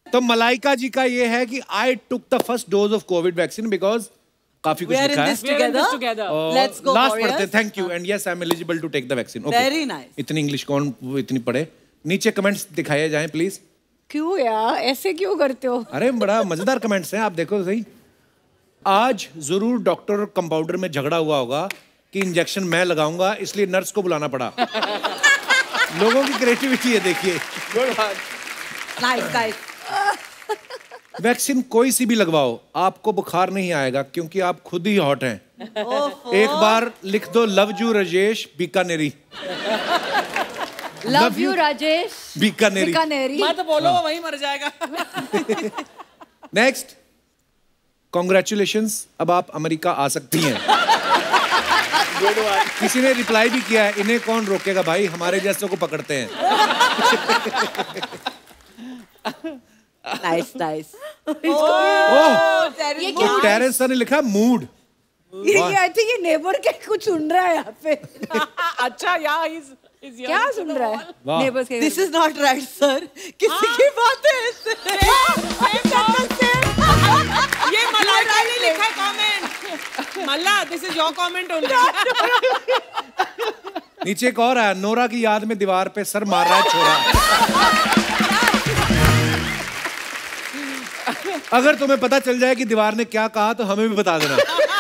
तो मलाइका जी का ये है कि I took the first dose of COVID vaccine because काफी कुछ लिखा है। Let's go. लास्ट पढ़ते हैं, thank you and yes I'm eligible to take the vaccine. Okay. Very nice. इतनी इंग्लिश कौन इतनी पढ़े? नीचे कमेंट्स दिखाए जाएं प्लीज। क्यों यार ऐसे क्यों करते हो? अरे बड़ा मजेदार कमेंट्स हैं, आप देखो सही। आज जरूर डॉक्टर और कंपाउंडर में झगड़ा हुआ होगा कि इंजेक्शन मैं लगाऊंगा इसलिए नर्स को बुलाना पड़ा। लोगों की क्रिएटिविटी है, देखिए। नाइस। वैक्सीन कोई सी भी लगवाओ, आपको बुखार नहीं आएगा क्योंकि आप खुद ही हॉट हैं। एक बार लिख दो love you Rajesh Bikaneri. Love you Rajesh Bikaneri. मत बोलो, वो वहीं मर जाएगा। नेक्स्ट, कॉन्ग्रेचुलेशंस, अब आप अमेरिका आ सकती हैं। किसी ने रिप्लाई भी किया है, इन्हें कौन रोकेगा भाई, हमारे जैसों को पकड़ते हैं। नाइस। ये क्या? टेरेस सर ने लिखा मूड। ये आई थिंक ये नेबर के कुछ सुन रहा है यहाँ पे। अच्छा यार, क्या सुन रहा है? नेबर्स के। This is not right sir, किसी की बात है। ये मलाइका ने लिखा comment. Malla, this is your comment only. नीचे एक और है, नोरा की याद में दीवार पे सर मार रहा है छोरा। अगर तुम्हें पता चल जाए कि दीवार ने क्या कहा तो हमें भी बता देना।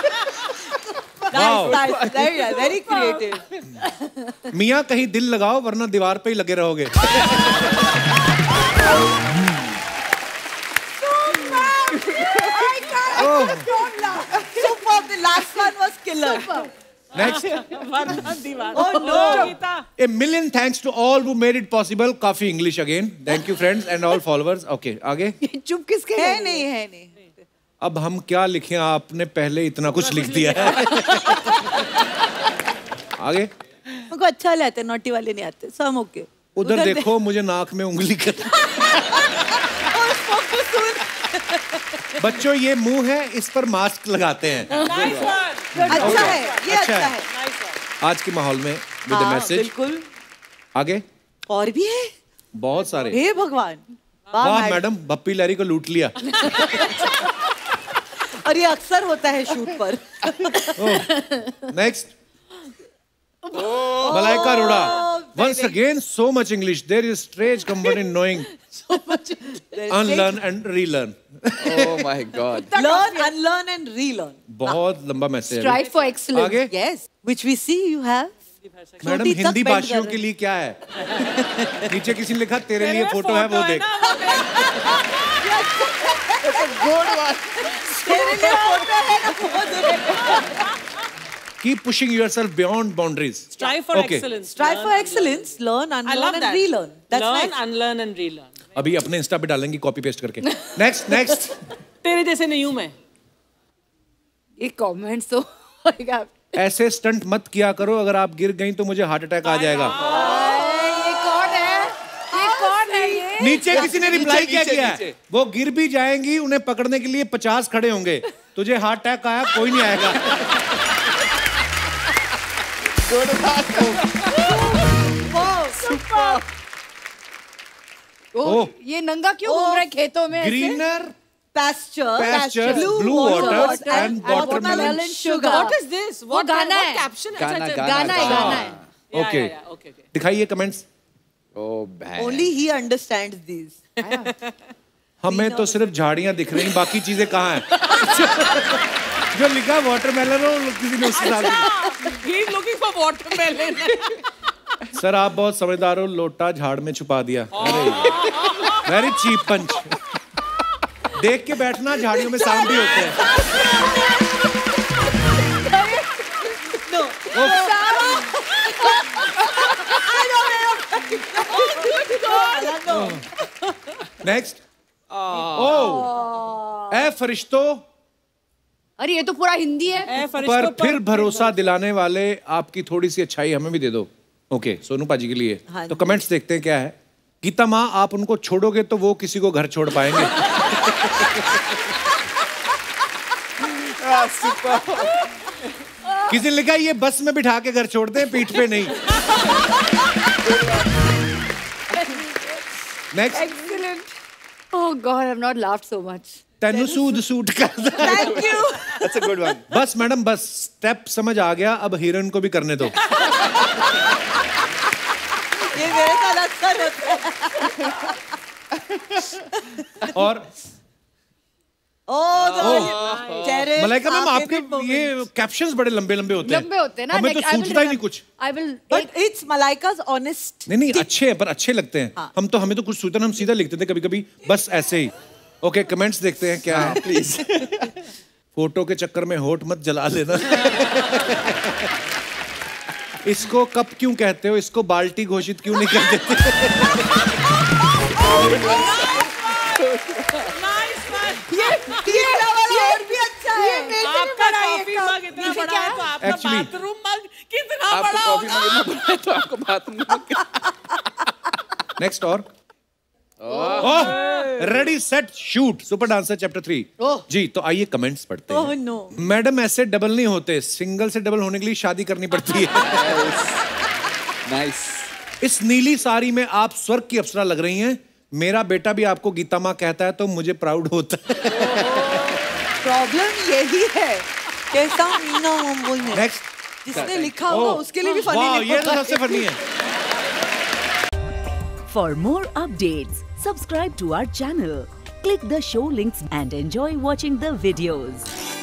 Very creative. मियाँ कहीं दिल लगाओ वरना दीवार पे ही लगे रहोगे। Superb. The last one was killer. Next. Oh no. A million thanks to all who made it possible. काफी English again. Thank you friends and all followers. Okay, आगे। चुप किसके? है नहीं। अब हम क्या लिखें, आपने पहले इतना कुछ लिख दिया है। आगे। हमको अच्छा लगता है, नोटी वाले नहीं आते, सब ओके। उधर देखो, मुझे नाक में उंगली कर। बच्चों ये मुंह है, इस पर मास्क लगाते हैं। अच्छा है, ये अच्छा है। आज के माहौल में विद अ मैसेज। बिल्कुल। आगे और भी है बहुत सारे। हे भगवान, वाह मैडम, बप्पी लहरी को लूट लिया। और ये अक्सर होता है शूट पर। Next, Malaika Arora. Once again, so much English. There is strange comfort in knowing. Unlearn and relearn. Oh my God. Learn, unlearn and relearn. बहुत लंबा मैसेज। Strive for excellence. आगे? Yes, which we see you have. Madam Hindi भाषियों के लिए क्या है? नीचे किसी ने लिखा तेरे लिए फोटो है, वो देख। तेरे लिए फोटो है ना, वो देख। Keep pushing yourself beyond boundaries. Strive for excellence. Strive for excellence. Learn, unlearn and relearn. That's Learn, nice. unlearn and relearn. अभी अपने इंस्टा पे डालेंगे कॉपी पेस्ट करके। नेक्स्ट। तेरे जैसे नहीं हूँ मैं। ये कमेंट्स तो ऐसे स्टंट मत किया करो, अगर आप गिर गई तो मुझे हार्ट अटैक आ जाएगा। ये कौन है? ये कौन है ये? नीचे किसी ने रिप्लाई क्या किया है? वो गिर भी जाएंगी, उन्हें पकड़ने के लिए 50 खड़े होंगे। तुझे हार्ट अटैक आया, कोई नहीं आएगा। ये नंगा क्यों घूम रहा है खेतों में? Greener pasture, blue waters and watermelon sugar. What is this? वो गाना है। Caption है? गाना है। ओके, दिखाइए comments. Oh man. Only he understands these. हमें तो सिर्फ झाड़ियां दिख रही, बाकी चीजें कहाँ हैं? जो लिखा वाटरमेलन हो, किसी ने उसके साथ। He's looking for watermelon. Sir आप बहुत समझदार हो, लोटा झाड़ में छुपा दिया। Very cheap punch. देख के बैठना, झाड़ियों में सांप भी होते हैं। नेक्स्ट। ए फरिश्तों, अरे ये तो पूरा हिंदी है। पर फिर भरोसा दिलाने वाले आपकी थोड़ी सी अच्छाई हमें भी दे दो। ओके, सोनू पाजी के लिए। तो कमेंट्स देखते हैं क्या है। गीता माँ, आप उनको छोड़ोगे तो वो किसी को घर छोड़ पाएंगे। किसी ने लिखा ये बस में बिठा के घर छोड़ते हैं, पीठ पे नहीं। Next. Excellent. Oh God, I've not laughed so much. तेनु सूद सूट कर Thank you. That's a good one. बस मैडम बस स्टेप समझ आ गया, अब हीरोइन को भी करने दो। ये मेरे साथ अक्सर होता है। और चेहरे मलाइका मैम, our आपके favorite moment. ये कैप्शंस बड़े लंबे लंबे होते हैं। लंबे होते हैं ना, हमें तो like, I will सूझता ही नहीं remember- कुछ। I will. But it's Malaika's honest. नहीं अच्छे हैं, पर अच्छे लगते हैं। हमें तो कुछ सूझता, हम सीधा लिखते थे कभी कभी, बस ऐसे ही। ओके, कमेंट्स देखते हैं क्या है। Please. फोटो के चक्कर में होठ मत जला लेना। इसको कप क्यों कहते हो, इसको बाल्टी घोषित क्यों नहीं कर देते? Nice one. ये वाला और भी अच्छा है। आपका कॉफी मग इतना नीचे बड़ा क्या है है? तो आपका Actually- बाथरूम मग कितना आपको बड़ा कॉफी होगा? में इतना बड़ा है तो आपको बाथरूम में नेक्स्ट और ready set shoot super dancer chapter 3 जी। तो आइए कमेंट्स पढ़ते हैं। no. मैडम ऐसे डबल नहीं होते, सिंगल से डबल होने के लिए शादी करनी पड़ती है। नाइस। इस नीली साड़ी में आप स्वर्ग की अप्सरा लग रही हैं। मेरा बेटा भी आपको गीता माँ कहता है तो मुझे प्राउड होता है। प्रॉब्लम यही है। कैसा मीना मुंबई में नेक्स्ट। जिसने लिखा होगा उसके लिए भी फनी वाह, नहीं ये तो होगा। सबसे फनी है। For more updates, subscribe to our channel, click the show links and enjoy watching the videos.